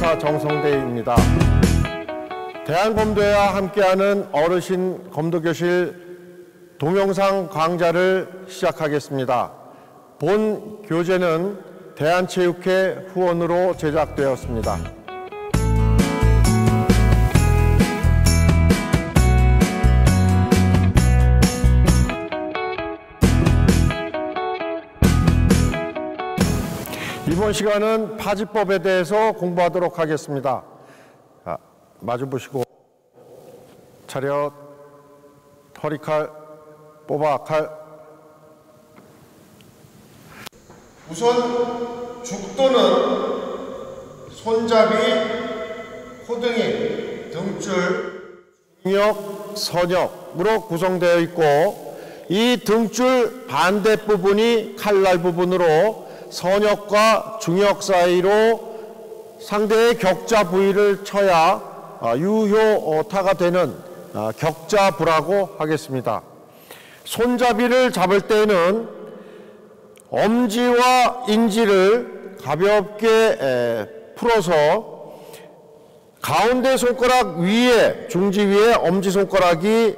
변호사 정성대입니다. 대한검도회와 함께하는 어르신 검도교실 동영상 강좌를 시작하겠습니다. 본 교재는 대한체육회 후원으로 제작되었습니다. 이번 시간은 파지법에 대해서 공부하도록 하겠습니다. 자, 마주 보시고 차렷, 허리칼, 뽑아칼. 우선 죽도는 손잡이, 호등이, 등줄, 중역, 선역으로 구성되어 있고 이 등줄 반대 부분이 칼날 부분으로 선역과 중역 사이로 상대의 격자 부위를 쳐야 유효타가 되는 격자부라고 하겠습니다. 손잡이를 잡을 때는 엄지와 인지를 가볍게 풀어서 가운데 손가락 위에, 중지 위에 엄지손가락이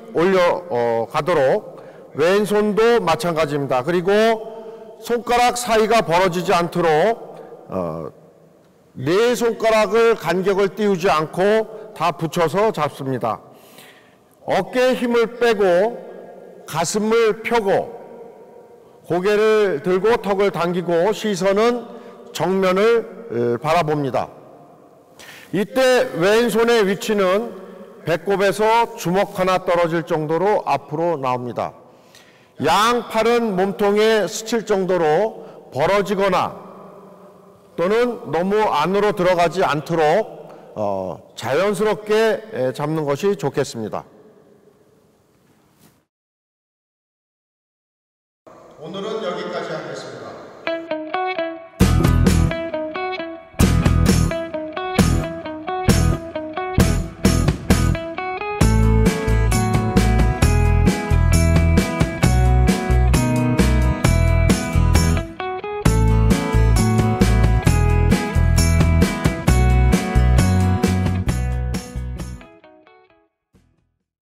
올려가도록 왼손도 마찬가지입니다. 그리고 손가락 사이가 벌어지지 않도록 네 손가락을 간격을 띄우지 않고 다 붙여서 잡습니다. 어깨에 힘을 빼고 가슴을 펴고 고개를 들고 턱을 당기고 시선은 정면을 바라봅니다. 이때 왼손의 위치는 배꼽에서 주먹 하나 떨어질 정도로 앞으로 나옵니다. 양팔은 몸통에 스칠 정도로 벌어지거나 또는 너무 안으로 들어가지 않도록 자연스럽게 잡는 것이 좋겠습니다. 오늘은 여기까지 하겠습니다.